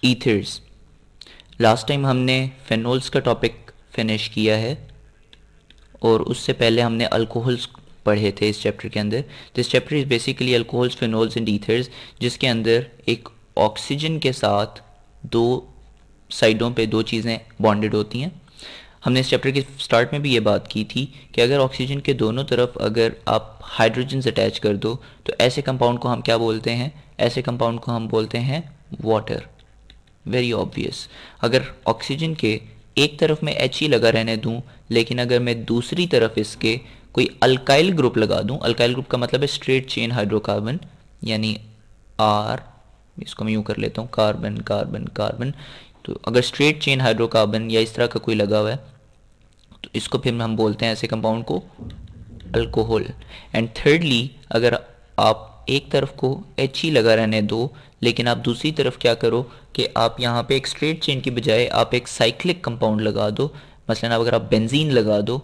Ethers. Last time हमने phenols का topic finish किया है और उससे पहले हमने अल्कोहल्स पढ़े थे इस चैप्टर के अंदर। This chapter is basically alcohols, phenols and ethers, जिसके अंदर एक ऑक्सीजन के साथ दो साइडों पे दो चीज़ें बॉन्डेड होती हैं। हमने इस चैप्टर के स्टार्ट में भी ये बात की थी कि अगर ऑक्सीजन के दोनों तरफ अगर आप हाइड्रोजन अटैच कर दो तो ऐसे कंपाउंड को हम क्या बोलते हैं? ऐसे कंपाउंड को हम बोलते हैं वाटर। Very obvious. अगर ऑक्सीजन के एक तरफ में H ही लगा रहने दूं, लेकिन अगर मैं दूसरी तरफ इसके कोई अल्काइल ग्रुप लगा दूं, अल्काइल ग्रुप का मतलब है स्ट्रेट चेन हाइड्रोकार्बन, यानी R, इसको मैं यूँ कर लेता हूँ, कार्बन कार्बन कार्बन। तो अगर स्ट्रेट चेन हाइड्रोकार्बन या इस तरह का कोई लगा हुआ है तो इसको फिर हम बोलते हैं ऐसे कंपाउंड को अल्कोहल। एंड थर्डली, अगर आप एक तरफ को H ही लगा रहने दो, लेकिन आप दूसरी तरफ क्या करो कि आप यहाँ पे एक स्ट्रेट चेन की बजाय आप एक साइक्लिक कंपाउंड लगा दो। मसलन अगर आप बेंजीन लगा दो,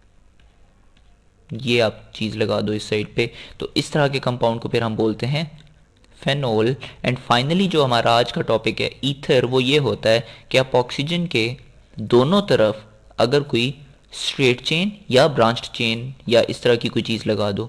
ये आप चीज़ लगा दो इस साइड पे, तो इस तरह के कंपाउंड को फिर हम बोलते हैं फेनोल। एंड फाइनली जो हमारा आज का टॉपिक है ईथर, वो ये होता है कि आप ऑक्सीजन के दोनों तरफ अगर कोई स्ट्रेट चेन या ब्रांच्ड चेन या इस तरह की कोई चीज़ लगा दो,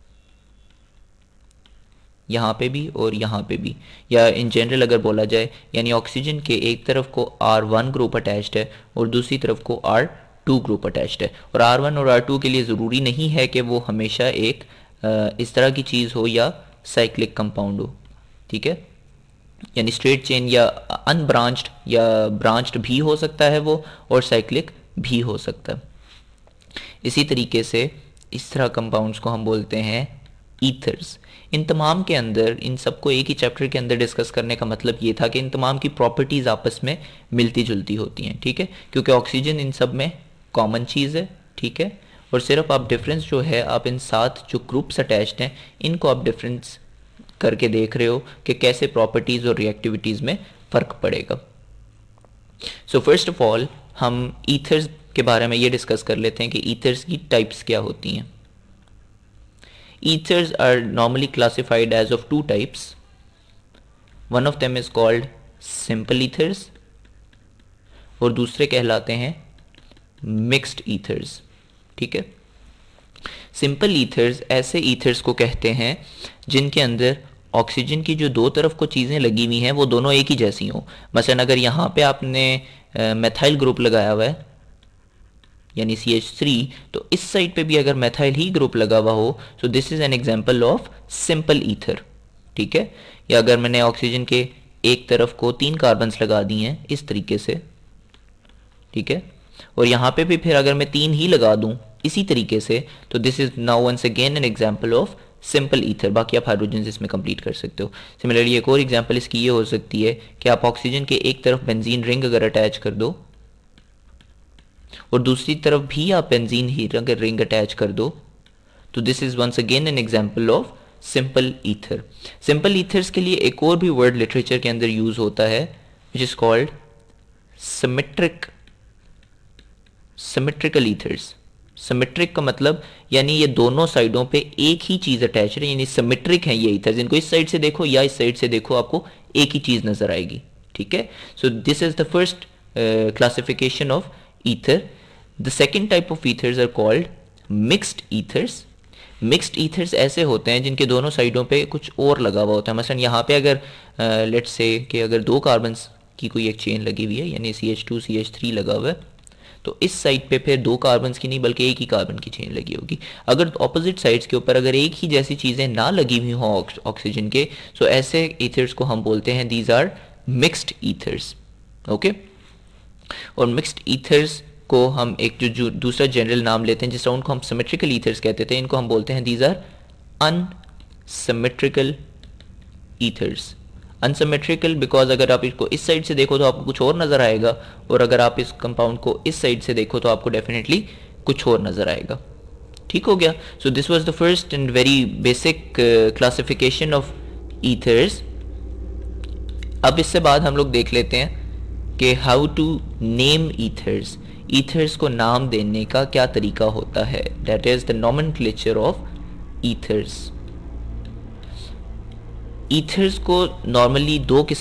यहाँ पे भी और यहाँ पे भी, या इन जनरल अगर बोला जाए, यानी ऑक्सीजन के एक तरफ को R1 ग्रुप अटैच्ड है और दूसरी तरफ को R2 ग्रुप अटैच्ड है। और R1 और R2 के लिए ज़रूरी नहीं है कि वो हमेशा एक इस तरह की चीज़ हो या साइक्लिक कंपाउंड हो, ठीक है। यानी स्ट्रेट चेन या अनब्रांच्ड या ब्रांच्ड भी हो सकता है वो, और साइक्लिक भी हो सकता है। इसी तरीके से इस तरह कंपाउंड्स को हम बोलते हैं ईथर्स। इन तमाम के अंदर, इन सबको एक ही चैप्टर के अंदर डिस्कस करने का मतलब ये था कि इन तमाम की प्रॉपर्टीज़ आपस में मिलती जुलती होती हैं, ठीक है, क्योंकि ऑक्सीजन इन सब में कॉमन चीज़ है, ठीक है। और सिर्फ आप डिफरेंस जो है, आप इन साथ जो ग्रुप्स अटैच्ड हैं इनको आप डिफरेंस करके देख रहे हो कि कैसे प्रॉपर्टीज़ और रिएक्टिविटीज़ में फ़र्क पड़ेगा। सो फर्स्ट ऑफ ऑल हम ईथर्स के बारे में ये डिस्कस कर लेते हैं कि ईथर्स की टाइप्स क्या होती हैं। Ethers are normally classified as of two types. One of them is called simple ethers और दूसरे कहलाते हैं mixed ethers, ठीक है। सिंपल ईथर्स ऐसे ईथर्स को कहते हैं जिनके अंदर ऑक्सीजन की जो दो तरफ को चीज़ें लगी हुई हैं वो दोनों एक ही जैसी हों। मसलन अगर यहाँ पे आपने मेथाइल ग्रुप लगाया हुआ है यानी CH3, तो इस साइड पे भी अगर मेथाइल ही ग्रुप लगा हुआ हो, so this is an example of simple ether, ठीक है। या अगर मैंने ऑक्सीजन के एक तरफ को 3 कार्बन्स लगा दिए हैं इस तरीके से, ठीक है, और यहाँ पे भी फिर अगर मैं 3 ही लगा दूं इसी तरीके से, तो this is now once again an example of simple ether. बाकी आप हाइड्रोजन इसमें कंप्लीट कर सकते हो। सिमिलरली एक और एग्जांपल इसकी ये हो सकती है कि आप ऑक्सीजन के एक तरफ बेंजीन रिंग अगर अटैच कर दो और दूसरी तरफ भी आप बेंजीन ही अगर रिंग अटैच कर दो, तो this is once again an example of simple ether. Simple ethers के लिए एक और भी वर्ड लिटरेचर के अंदर यूज होता है which is called symmetrical ethers. Symmetric का मतलब यानी ये दोनों साइडों पे एक ही चीज अटैच है, यानी सिमेट्रिक है ये ईथर्स। इनको इस साइड से देखो या इस साइड से देखो, आपको एक ही चीज नजर आएगी, ठीक है। So this is the first classification of ether. The second type of ethers are called mixed ethers. Mixed ethers ऐसे होते हैं जिनके दोनों साइडों पे कुछ और लगा हुआ होता है। मसलन यहाँ पे अगर लेट्स से कि अगर 2 कार्बन्स की कोई एक चेन लगी हुई है, यानी CH2 CH3 लगा हुआ है, तो इस साइड पे फिर 2 कार्बन्स की नहीं बल्कि एक ही कार्बन की चेन लगी होगी। अगर ऑपोजिट साइड्स के ऊपर अगर एक ही जैसी चीज़ें ना लगी हुई हों ऑक्सीजन के, सो ऐसे ईथर्स को हम बोलते हैं these are mixed ethers, okay. और मिक्स्ड ईथर्स को हम एक जो दूसरा जनरल नाम लेते हैं, जिस राउंड को हम सिमेट्रिकल ईथर्स कहते थे, इनको हम बोलते हैं these are unsymmetrical ethers. Unsymmetrical because अगर आप इसको इस साइड से देखो तो आपको कुछ और नजर आएगा, और अगर आप इस कंपाउंड को इस साइड से देखो तो आपको डेफिनेटली कुछ और नजर आएगा, ठीक हो गया। So this was the first and very basic classification of ethers. अब इससे बाद हम लोग देख लेते हैं कि how to name ethers. Ethers को नाम देने का क्या तरीका होता है, that is the nomenclature of ethers. Ethers को नॉर्मली 2 किस्म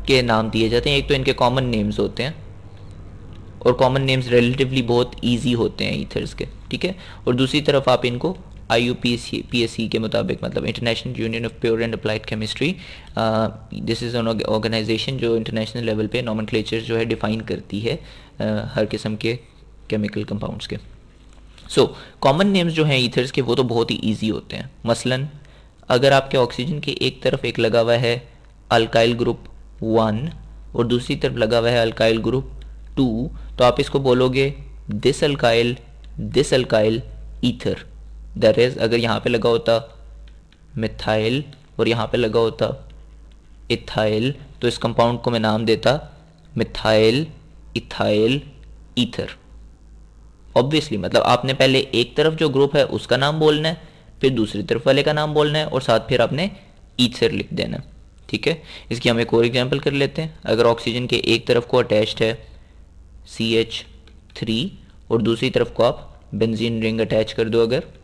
के नाम दिए जाते हैं। एक तो इनके कॉमन नेम्स होते हैं और कॉमन नेम्स रिलेटिवली बहुत इजी होते हैं ईथर्स के, ठीक है। और दूसरी तरफ आप इनको IUPAC के मुताबिक, मतलब international union of pure and applied chemistry, this is an organisation जो इंटरनेशनल लेवल पे नोमेनक्लेचर जो है डिफ़ाइन करती है हर किस्म के केमिकल कंपाउंड्स के। सो कॉमन नेम्स जो हैं ईथर्स के वो तो बहुत ही ईजी होते हैं। मसलन अगर आपके ऑक्सीजन के एक तरफ एक लगा हुआ है अल्काइल ग्रुप 1 और दूसरी तरफ लगा हुआ है अल्काइल ग्रुप 2, तो आप इसको बोलोगे this alkyl ether. That is, अगर यहाँ पे लगा होता मिथाइल और यहाँ पे लगा होता इथाइल, तो इस कंपाउंड को मैं नाम देता मिथाइल इथाइल ईथर। ऑब्वियसली, मतलब आपने पहले एक तरफ जो ग्रुप है उसका नाम बोलना है, फिर दूसरी तरफ वाले का नाम बोलना है और साथ फिर आपने ईथर लिख देना, ठीक है। इसकी हम एक और एग्जांपल कर लेते हैं। अगर ऑक्सीजन के एक तरफ को अटैच्ड है CH3 और दूसरी तरफ को आप बेंजीन रिंग अटैच कर दो अगर,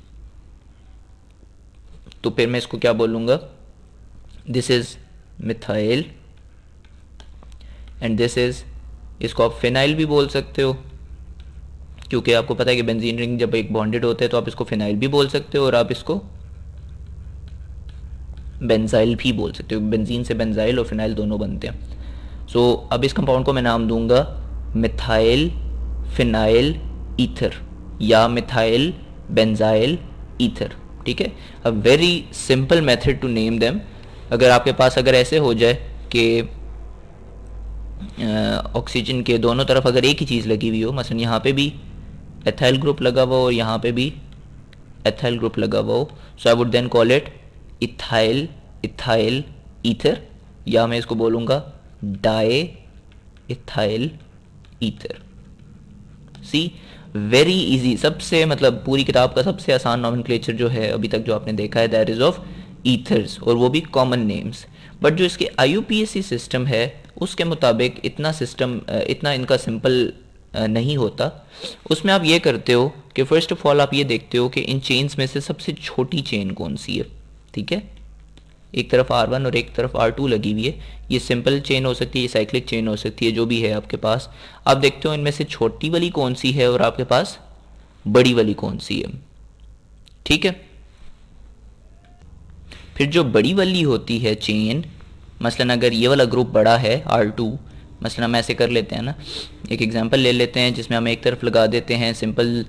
तो फिर मैं इसको क्या बोलूँगा, this is methyl and this is, इसको आप फिनाइल भी बोल सकते हो क्योंकि आपको पता है कि बेंजीन रिंग जब एक बॉन्डेड होते हैं तो आप इसको फिनाइल भी बोल सकते हो और आप इसको बेंजाइल भी बोल सकते हो। बेंजीन से बेंजाइल और फिनाइल दोनों बनते हैं। सो अब इस कंपाउंड को मैं नाम दूंगा मिथाइल फिनाइल ईथर या मिथाइल बेंजाइल ईथर, ठीक है। A very simple method to name them. अगर आपके पास अगर ऐसे हो जाए कि ऑक्सीजन के दोनों तरफ अगर एक ही चीज़ लगी हुई हो, मसलन यहाँ पे भी एथाइल ग्रुप लगा हुआ हो और यहाँ पे भी एथाइल ग्रुप लगा हुआ हो, so I would then call it ethyl ethyl ether, या मैं इसको बोलूँगा diethyl ether. See, very easy, सबसे मतलब पूरी किताब का सबसे आसान नॉमेनक्लेचर जो है अभी तक जो आपने देखा है दैट इज ऑफ ईथर्स, और वो भी कॉमन नेम्स। बट जो इसके IUPAC सिस्टम है उसके मुताबिक इतना सिस्टम, इतना इनका सिंपल नहीं होता। उसमें आप ये करते हो कि फर्स्ट ऑफ ऑल आप ये देखते हो कि इन चेन्स में से सबसे छोटी चेन कौन सी है, ठीक है। एक तरफ R1 और एक तरफ R2 लगी हुई है। ये सिंपल चेन हो सकती है, ये साइक्लिक चेन हो सकती है, जो भी है आपके पास। आप देखते हो इनमें से छोटी वाली कौन सी है और आपके पास बड़ी वाली कौन सी है, ठीक है। फिर जो बड़ी वाली होती है चेन, मसलन अगर ये वाला ग्रुप बड़ा है R2, मसलन हम ऐसे कर लेते हैं ना, एक एग्जांपल ले लेते हैं जिसमें हम एक तरफ लगा देते हैं सिंपल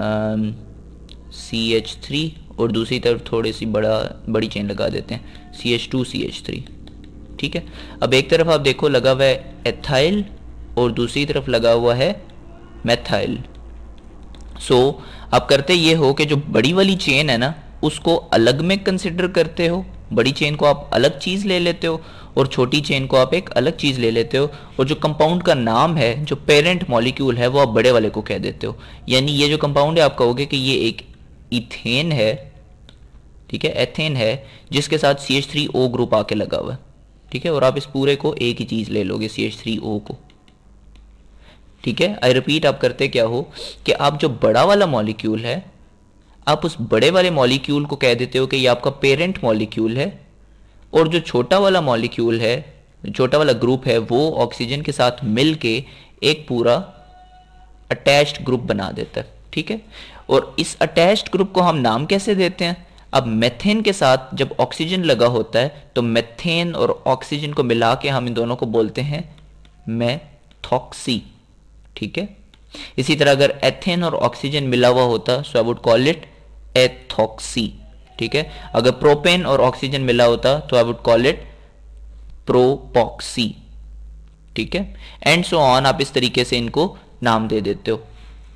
CH3 और दूसरी तरफ थोड़ी सी बड़ी चेन लगा देते हैं CH2 CH3, ठीक है। अब एक तरफ आप देखो लगा हुआ है एथाइल और दूसरी तरफ लगा हुआ है मेथाइल। सो आप करते ये हो कि जो बड़ी वाली चेन है ना उसको अलग में कंसिडर करते हो, बड़ी चेन को आप अलग चीज़ ले लेते हो और छोटी चेन को आप एक अलग चीज़ ले लेते हो, और जो कंपाउंड का नाम है, जो पेरेंट मॉलिक्यूल है, वो आप बड़े वाले को कह देते हो। यानी ये जो कंपाउंड है आप कहोगे कि ये एक इथेन है, ठीक है, एथेन है, जिसके साथ CH3O ग्रुप आके लगा हुआ है, ठीक है। और आप इस पूरे को एक ही चीज़ ले लोगे CH3O को, ठीक है। आई रिपीट, आप करते क्या हो कि आप जो बड़ा वाला मॉलिक्यूल है आप उस बड़े वाले मॉलिक्यूल को कह देते हो कि ये आपका पेरेंट मॉलिक्यूल है, और जो छोटा वाला मॉलिक्यूल है, छोटा वाला ग्रुप है, वो ऑक्सीजन के साथ मिल के एक पूरा अटैच्ड ग्रुप बना देता है, ठीक है। और इस अटैच्ड ग्रुप को हम नाम कैसे देते हैं? अब मेथेन के साथ जब ऑक्सीजन लगा होता है तो मेथेन और ऑक्सीजन को मिला के हम इन दोनों को बोलते हैं मेथॉक्सी, ठीक है। इसी तरह अगर एथेन और ऑक्सीजन मिला हुआ होता so I would call it ethoxy, ठीक है। अगर प्रोपेन और ऑक्सीजन मिला होता तो I would call it propoxy, ठीक है। एंड सो ऑन, आप इस तरीके से इनको नाम दे देते हो।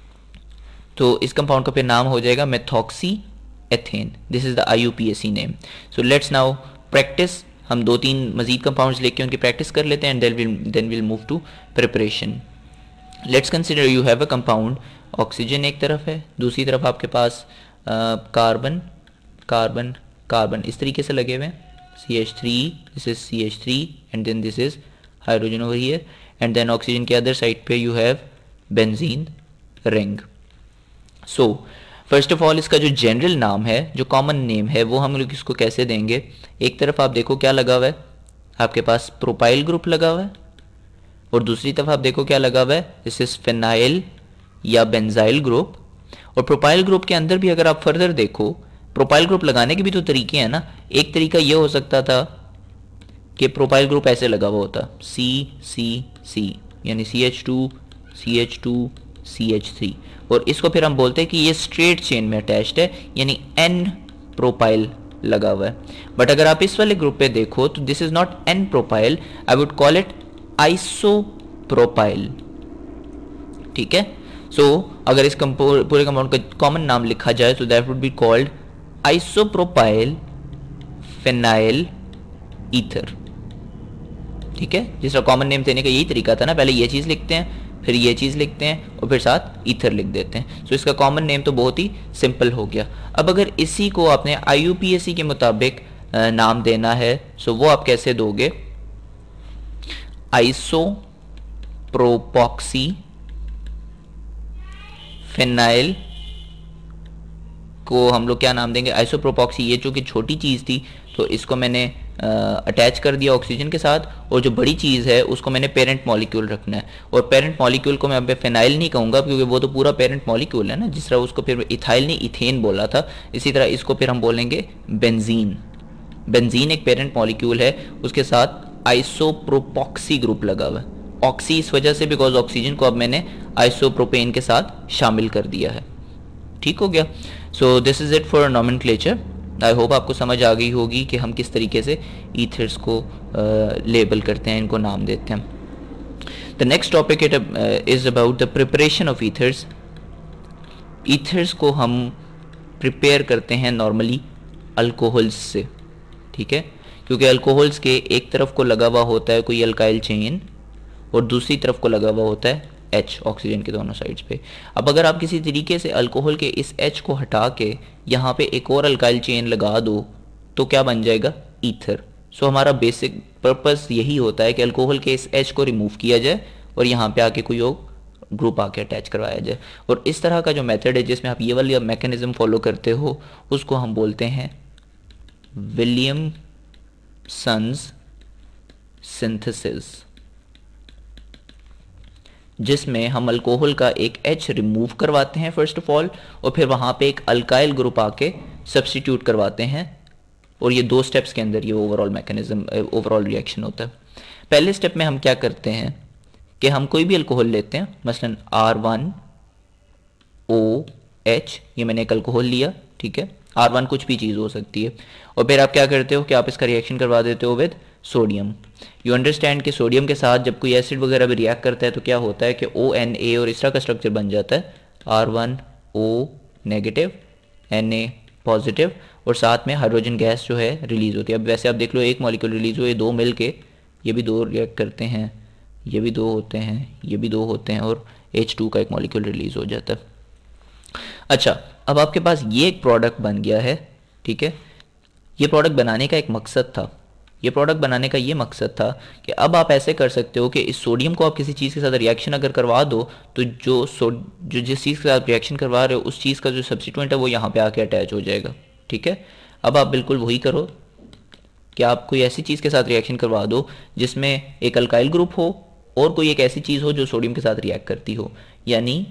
तो इस कंपाउंड का फिर नाम हो जाएगा methoxy ethane. This is the IUPAC name. So let's now practise. हम 2-3 मजीद कंपाउंड्स लेके उनकी प्रैक्टिस कर लेते हैं and then will move to preparation. Let's consider you have a compound, oxygen एक तरफ है, दूसरी तरफ आपके पास कार्बन कार्बन कार्बन इस तरीके से लगे हुए हैं, CH3, this is CH3 and then this is hydrogen over here, and then oxygen के अदर साइड पे you have benzene ring. So first of all इसका जो जनरल नाम है, जो कॉमन नेम है, वो हम लोग इसको कैसे देंगे? एक तरफ आप देखो क्या लगा हुआ है, आपके पास प्रोपाइल ग्रुप लगा हुआ है, और दूसरी तरफ आप देखो क्या लगा हुआ है, दिस इज फिनाइल या बेंजाइल ग्रुप। और प्रोपाइल ग्रुप के अंदर भी अगर आप फर्दर देखो, प्रोपाइल ग्रुप लगाने के भी तो तरीके हैं ना। एक तरीका ये हो सकता था कि प्रोपाइल ग्रुप ऐसे लगा हुआ होता, सी सी सी, यानी CH2 CH2 CH3, और इसको फिर हम बोलते हैं कि ये स्ट्रेट चेन में अटैच्ड है, यानी N प्रोपाइल लगा हुआ है। बट अगर आप इस वाले ग्रुप पे देखो तो this is not N propyl, I would call it isopropyl. ठीक है, सो अगर इस पूरे कंपाउंड का कॉमन नाम लिखा जाए तो that would be called isopropyl phenyl ether. ठीक है, जिसका कॉमन नेम देने का यही तरीका था ना, पहले ये चीज़ लिखते हैं, फिर ये चीज़ लिखते हैं, और फिर साथ ईथर लिख देते हैं। सो इसका कॉमन नेम तो बहुत ही सिंपल हो गया। अब अगर इसी को आपने IUPAC के मुताबिक नाम देना है, सो वो आप कैसे दोगे, आइसो प्रोपॉक्सी फिनाइल को हम लोग क्या नाम देंगे, आइसोप्रोपॉक्सी। ये जो कि छोटी चीज़ थी तो इसको मैंने अटैच कर दिया ऑक्सीजन के साथ, और जो बड़ी चीज़ है उसको मैंने पेरेंट मॉलिक्यूल रखना है। और पेरेंट मॉलिक्यूल को मैं अब फिनाइल नहीं कहूँगा क्योंकि वो तो पूरा पेरेंट मॉलिक्यूल है ना, जिस तरह उसको फिर इथाइल नहीं इथेन बोला था, इसी तरह इसको फिर हम बोलेंगे बेंजीन। बेंजीन एक पेरेंट मॉलिक्यूल है, उसके साथ आइसोप्रोपॉक्सी ग्रुप लगा हुआ है। ऑक्सी इस वजह से बिकॉज ऑक्सीजन को अब मैंने आइसोप्रोपेन के साथ शामिल कर दिया है। ठीक हो गया। So this is it for nomenclature. I hope आपको समझ आ गई होगी कि हम किस तरीके से ईथर्स को लेबल करते हैं, इनको नाम देते हैं। The next topic it is about the preparation of ethers. Ethers को हम प्रिपेयर करते हैं नॉर्मली अल्कोहल्स से। ठीक है, क्योंकि अल्कोहल्स के एक तरफ को लगा हुआ होता है कोई अल्काइल चेन, और दूसरी तरफ को लगा हुआ होता है H, ऑक्सीजन के दोनों साइड्स पे। अब अगर आप किसी तरीके से अल्कोहल के इस H को हटा के यहाँ पे एक और अल्काइल चेन लगा दो तो क्या बन जाएगा, ईथर। सो हमारा बेसिक पर्पस यही होता है कि अल्कोहल के इस H को रिमूव किया जाए और यहाँ पे आके कोई और ग्रुप आके अटैच करवाया जाए। और इस तरह का जो मेथड है जिसमें आप ये वाली मैकेनिज्म फॉलो करते हो उसको हम बोलते हैं विलियमसन्स सिंथेसिस, जिसमें हम अल्कोहल का एक H रिमूव करवाते हैं फर्स्ट ऑफ ऑल, और फिर वहाँ पे एक अल्काइल ग्रुप आके सब्स्टिट्यूट करवाते हैं। और ये 2 स्टेप्स के अंदर ये ओवरऑल मैकेनिज्म, ओवरऑल रिएक्शन होता है। पहले स्टेप में हम क्या करते हैं कि हम कोई भी अल्कोहल लेते हैं, मसलन R1OH, ये मैंने एक अल्कोहल लिया, ठीक है, R1 कुछ भी चीज़ हो सकती है, और फिर आप क्या करते हो कि आप इसका रिएक्शन करवा देते हो विद सोडियम। यू अंडरस्टैंड कि सोडियम के साथ जब कोई एसिड वगैरह भी रिएक्ट करता है तो क्या होता है कि ONA और इस तरह का स्ट्रक्चर बन जाता है, R1O नेगेटिव Na पॉजिटिव, और साथ में हाइड्रोजन गैस जो है रिलीज होती है। अब वैसे आप देख लो एक मॉलिक्यूल रिलीज हुए, 2 मिल के ये भी 2 रिएक्ट करते हैं, ये भी 2 होते हैं, ये भी 2 होते हैं, और H2 का एक मॉलिक्यूल रिलीज हो जाता है। अच्छा, अब आपके पास ये एक प्रोडक्ट बन गया है। ठीक है, ये प्रोडक्ट बनाने का एक मकसद था, ये प्रोडक्ट बनाने का ये मकसद था कि अब आप ऐसे कर सकते हो कि इस सोडियम को आप किसी चीज़ के साथ रिएक्शन अगर करवा दो तो जो जिस चीज़ के साथ रिएक्शन करवा रहे हो उस चीज़ का जो सब्स्टिट्यूएंट है वो यहाँ पे आके अटैच हो जाएगा। ठीक है, अब आप बिल्कुल वही करो कि आप कोई ऐसी चीज़ के साथ रिएक्शन करवा दो जिसमें एक अल्काइल ग्रुप हो और कोई एक ऐसी चीज़ हो जो सोडियम के साथ रिएक्ट करती हो, यानी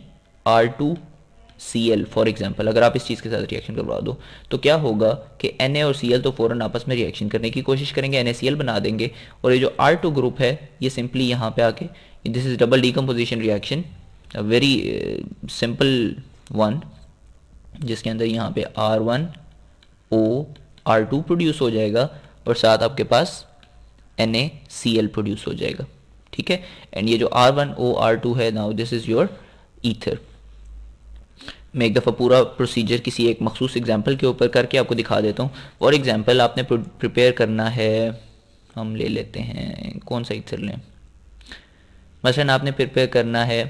R2Cl फॉर एग्जांपल। अगर आप इस चीज़ के साथ रिएक्शन करवा दो तो क्या होगा कि Na और Cl तो फ़ौरन आपस में रिएक्शन करने की कोशिश करेंगे, NaCl बना देंगे, और ये जो R2 ग्रुप है ये सिंपली यहाँ पे आके, this is double decomposition reaction, a very simple one, जिसके अंदर यहाँ पे R1O R2 प्रोड्यूस हो जाएगा और साथ आपके पास NaCl प्रोड्यूस हो जाएगा। ठीक है, एंड ये जो R1O R2 है, now this is your ether. मैं एक दफ़ा पूरा प्रोसीजर किसी एक मखसूस एग्जाम्पल के ऊपर करके आपको दिखा देता हूँ। फॉर एग्जाम्पल आपने प्रिपेयर करना है, हम ले लेते हैं कौन सा ईथर लें, मसलन आपने प्रिपेयर करना है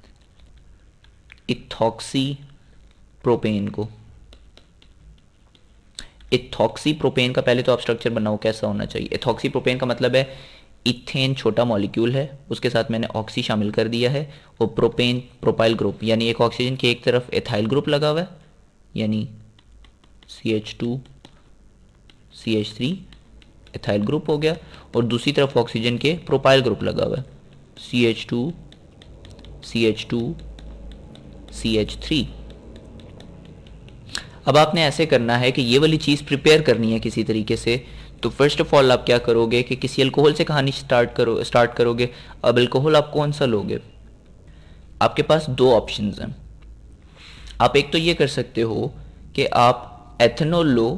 इथॉक्सी प्रोपेन को। इथॉक्सी प्रोपेन का पहले तो आप स्ट्रक्चर बनाओ कैसा होना चाहिए। इथॉक्सी प्रोपेन का मतलब है इथेन छोटा मॉलिक्यूल है, उसके साथ मैंने ऑक्सी शामिल कर दिया है, और प्रोपेन प्रोपाइल ग्रुप, यानी एक ऑक्सीजन की एक तरफ एथाइल ग्रुप लगा हुआ है, यानी CH2 CH3 इथाइल ग्रुप हो गया, और दूसरी तरफ ऑक्सीजन के प्रोपाइल ग्रुप लगा हुआ है, CH2 CH2 CH3। अब आपने ऐसे करना है कि ये वाली चीज़ प्रिपेयर करनी है किसी तरीके से। तो फर्स्ट ऑफ ऑल आप क्या करोगे कि किसी अल्कोहल से कहानी स्टार्ट करोगे। अब अल्कोहल आप कौन सा लोगे, आपके पास दो ऑप्शंस हैं। आप एक तो ये कर सकते हो कि आप एथेनॉल लो,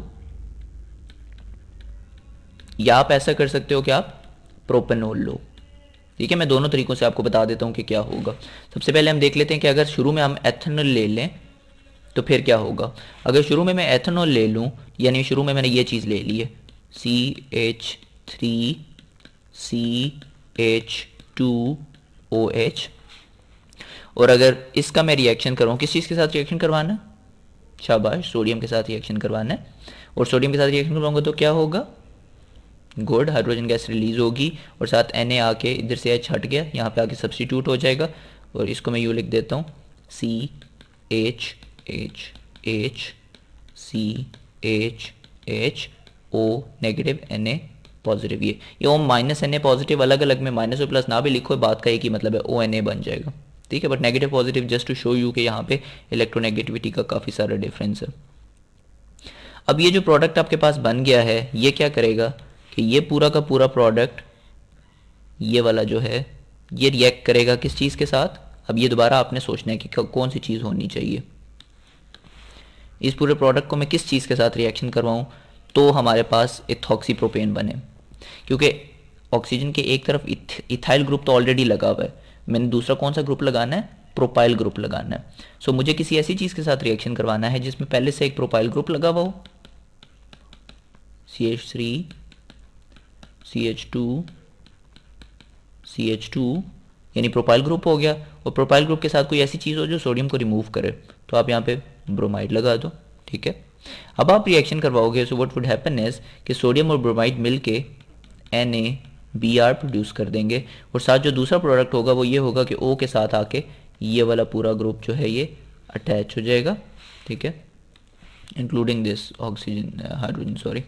या आप ऐसा कर सकते हो कि आप प्रोपेनॉल लो। ठीक है, मैं दोनों तरीकों से आपको बता देता हूं कि क्या होगा। सबसे पहले हम देख लेते हैं कि अगर शुरू में हम एथेनॉल ले लें तो फिर क्या होगा। अगर शुरू में मैं एथेनॉल ले लूं, यानी शुरू में मैंने ये चीज़ ले ली है CH3CH2OH, और अगर इसका मैं रिएक्शन करूँ, किस चीज़ के साथ रिएक्शन करवाना है, शाबाश, सोडियम के साथ रिएक्शन करवाना है। और सोडियम के साथ रिएक्शन करवाऊंगा तो क्या होगा, गुड, हाइड्रोजन गैस रिलीज होगी, और साथ Na आके इधर से H हट गया, यहाँ पे आके सब्स्टिट्यूट हो जाएगा, और इसको मैं यूँ लिख देता हूँ CHHHCHHO नेगेटिव Na पॉजिटिव। ये O माइनस Na पॉजिटिव अलग अलग में माइनस और प्लस ना भी लिखो, बात का एक ही मतलब है, ONA बन जाएगा। ठीक है, but negative positive just to show you कि यहाँ पे इलेक्ट्रोनेगेटिविटी का काफ़ी सारा डिफरेंस है। अब ये जो प्रोडक्ट आपके पास बन गया है, ये क्या करेगा कि ये पूरा का पूरा प्रोडक्ट, ये वाला जो है, ये रिएक्ट करेगा किस चीज़ के साथ। अब ये दोबारा आपने सोचना है कि कौन सी चीज़ होनी चाहिए। इस पूरे प्रोडक्ट को मैं किस चीज़ के साथ रिएक्शन करवाऊँ तो हमारे पास इथॉक्सी प्रोपेन बने, क्योंकि ऑक्सीजन के एक तरफ इथाइल ग्रुप तो ऑलरेडी लगा हुआ है, मैंने दूसरा कौन सा ग्रुप लगाना है, प्रोपाइल ग्रुप लगाना है। सो मुझे किसी ऐसी चीज़ के साथ रिएक्शन करवाना है जिसमें पहले से एक प्रोपाइल ग्रुप लगा हुआ हो, CH3 CH2 CH2 यानी प्रोपाइल ग्रुप हो गया, और प्रोपाइल ग्रुप के साथ कोई ऐसी चीज़ हो जो सोडियम को रिमूव करे, तो आप यहाँ पे ब्रोमाइड लगा दो। ठीक है, अब आप रिएक्शन करवाओगे, so what would happen is कि सोडियम और ब्रोमाइड मिलके NaBr प्रोड्यूस कर देंगे, और साथ जो दूसरा प्रोडक्ट होगा वो ये होगा कि O के साथ आके ये वाला पूरा ग्रुप जो है ये अटैच हो जाएगा। ठीक है, including this oxygen hydrogen sorry.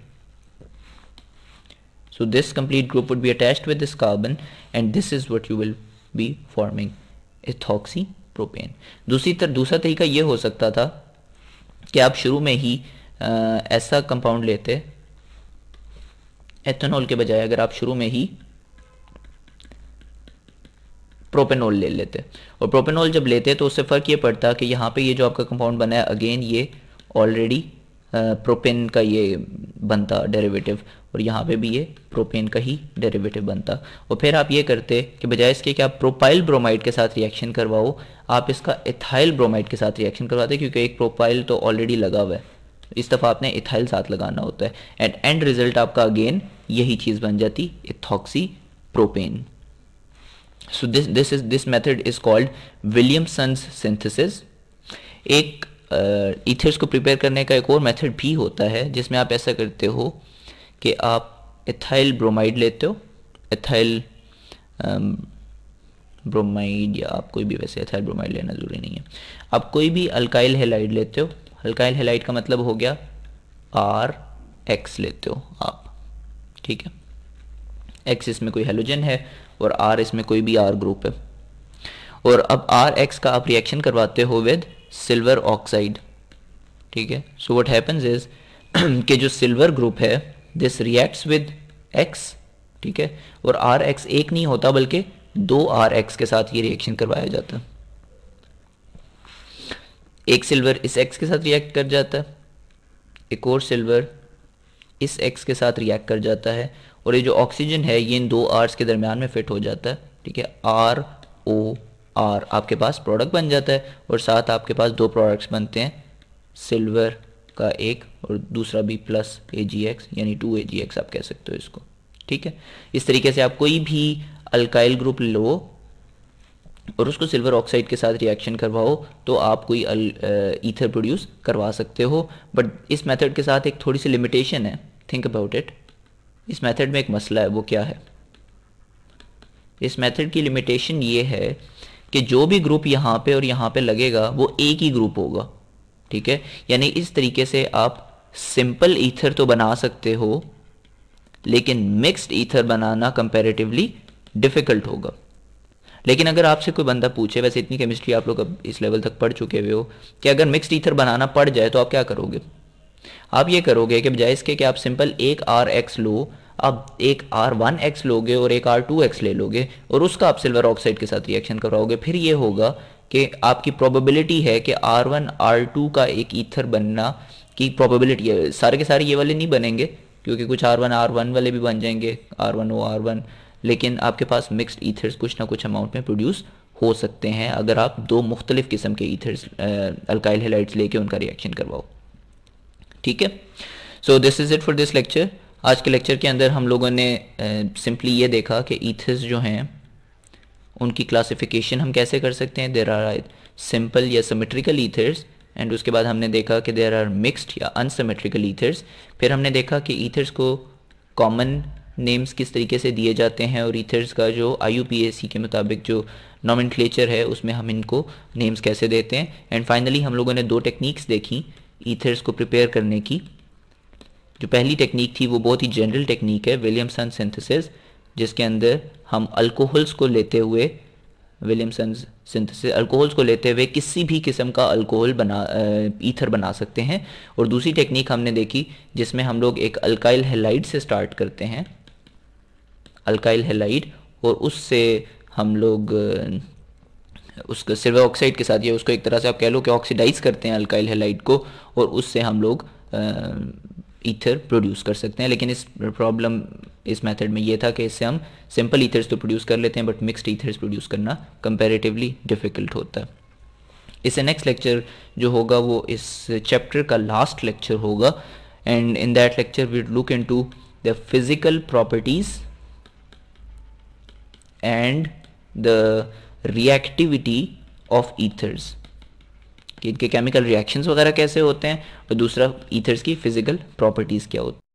So this complete group would be attached with this carbon, and this is what you will be forming, ethoxypropane. दूसरा तरीका ये हो सकता था कि आप शुरू में ही ऐसा कंपाउंड लेते, एथेनॉल के बजाय अगर आप शुरू में ही प्रोपेनॉल ले लेते, और प्रोपेनॉल जब लेते तो उससे फ़र्क ये पड़ता कि यहाँ पे ये जो आपका कंपाउंड बना है, अगेन ये ऑलरेडी प्रोपेन का ये बनता डेरिवेटिव, और यहाँ पे भी ये प्रोपेन का ही डेरिवेटिव बनता। और फिर आप ये करते कि बजाय इसके कि आप प्रोपाइल ब्रोमाइड के साथ रिएक्शन करवाओ, आप इसका इथाइल ब्रोमाइड के साथ रिएक्शन करवाते, क्योंकि एक प्रोपाइल तो ऑलरेडी लगा हुआ है, इस दफ़ा आपने इथाइल साथ लगाना होता है, एंड एंड रिजल्ट आपका अगेन यही चीज़ बन जाती, ethoxy propane. So this method is called Williamson's synthesis. एक ईथर्स को प्रिपेयर करने का एक और मेथड भी होता है जिसमें आप ऐसा करते हो कि आप इथाइल ब्रोमाइड लेते हो, इथाइल ब्रोमाइड, या आप कोई भी, वैसे इथाइल ब्रोमाइड लेना ज़रूरी नहीं है, आप कोई भी अल्काइल हैलाइड लेते हो। अल्काइल हैलाइड का मतलब हो गया RX लेते हो आप। ठीक है, X इसमें कोई हैलोजन है और R इसमें कोई भी R ग्रुप है, और अब RX का आप रिएक्शन करवाते हो विद सिल्वर ऑक्साइड। ठीक है, सो व्हाट हैपेंस इज कि जो सिल्वर ग्रुप है दिस रिएक्ट्स विद X। ठीक है, और RX एक नहीं होता बल्कि 2 RX के साथ ये रिएक्शन करवाया जाता है। एक सिल्वर इस X के साथ रिएक्ट कर जाता है, एक और सिल्वर इस X के साथ रिएक्ट कर जाता है, और ये जो ऑक्सीजन है ये इन 2 R's के दरमियान में फिट हो जाता है। ठीक है, ROR आपके पास प्रोडक्ट बन जाता है, और साथ आपके पास 2 प्रोडक्ट्स बनते हैं, सिल्वर का एक और दूसरा भी प्लस AgX, यानी 2AgX आप कह सकते हो इसको। ठीक है, इस तरीके से आप कोई भी अल्काइल ग्रुप लो और उसको सिल्वर ऑक्साइड के साथ रिएक्शन करवाओ तो आप कोई ईथर प्रोड्यूस करवा सकते हो। बट इस मेथड के साथ एक थोड़ी सी लिमिटेशन है, थिंक अबाउट इट। इस मेथड में एक मसला है, वो क्या है? इस मेथड की लिमिटेशन ये है कि जो भी ग्रुप यहाँ पे और यहाँ पे लगेगा वो एक ही ग्रुप होगा। ठीक है, यानी इस तरीके से आप सिंपल ईथर तो बना सकते हो लेकिन मिक्स्ड ईथर बनाना कंपैरेटिवली डिफ़िकल्ट होगा। लेकिन अगर आपसे कोई बंदा पूछे, वैसे इतनी केमिस्ट्री आप लोग अब इस लेवल तक पढ़ चुके हुए हो, कि अगर मिक्स्ड ईथर बनाना पड़ जाए तो आप क्या करोगे? आप ये करोगे कि बजाय इसके कि आप सिंपल एक आर एक्स लो, आप एक R1X लोगे और एक R2X ले लोगे और उसका आप सिल्वर ऑक्साइड के साथ रिएक्शन करवाओगे। फिर ये होगा कि आपकी प्रोबेबिलिटी है कि R1 R2 का एक ईथर बनना की प्रोबेबिलिटी है, सारे के सारे ये वाले नहीं बनेंगे क्योंकि कुछ R1 R1 वाले भी बन जाएंगे, R1O R1, लेकिन आपके पास मिक्स्ड ईथर्स कुछ ना कुछ अमाउंट में प्रोड्यूस हो सकते हैं अगर आप दो मुख्तलिफ किस्म के ईथर्स अल्काइल हैलाइड्स लेके उनका रिएक्शन करवाओ। ठीक है, so this is it for this lecture. आज के लेक्चर के अंदर हम लोगों ने सिंपली ये देखा कि ईथर्स जो हैं उनकी क्लासिफिकेशन हम कैसे कर सकते हैं। देर आर सिंपल या सिमेट्रिकल ईथर्स, एंड उसके बाद हमने देखा कि देर आर मिक्स्ड या अनसिमेट्रिकल ईथर्स। फिर हमने देखा कि ईथर्स को कॉमन नेम्स किस तरीके से दिए जाते हैं और ईथर्स का जो IUPAC के मुताबिक जो नोमेनक्लेचर है उसमें हम इनको नेम्स कैसे देते हैं। एंड फाइनली हम लोगों ने दो टेक्निक्स देखी ईथर्स को प्रिपेयर करने की। जो पहली टेक्निक थी वो बहुत ही जनरल टेक्निक है, विलियमसन सिंथेसिस, जिसके अंदर हम अल्कोहल्स को लेते हुए, विलियमसन सिंथेसिस अल्कोहल्स को लेते हुए किसी भी किस्म का अल्कोहल ईथर बना सकते हैं। और दूसरी टेक्निक हमने देखी जिसमें हम लोग एक अल्काइल हैलाइड से स्टार्ट करते हैं, अल्काइल हैलाइड, और उससे हम लोग उसको सिल्वर ऑक्साइड के साथ, या उसको एक तरह से आप कह लो कि ऑक्सीडाइज करते हैं अल्काइल हैलाइड को, और उससे हम लोग ईथर प्रोड्यूस कर सकते हैं। लेकिन इस प्रॉब्लम इस मेथड में ये था कि इससे हम सिंपल ईथर्स तो प्रोड्यूस कर लेते हैं बट मिक्स्ड ईथर्स प्रोड्यूस करना कंपैरेटिवली डिफ़िकल्ट होता है। इससे नेक्स्ट लेक्चर जो होगा वो इस चैप्टर का लास्ट लेक्चर होगा, and in that lecture we look into the physical properties and the reactivity of ethers, कि इनके केमिकल रिएक्शंस वगैरह कैसे होते हैं, और दूसरा ईथर्स की फिजिकल प्रॉपर्टीज़ क्या होती हैं।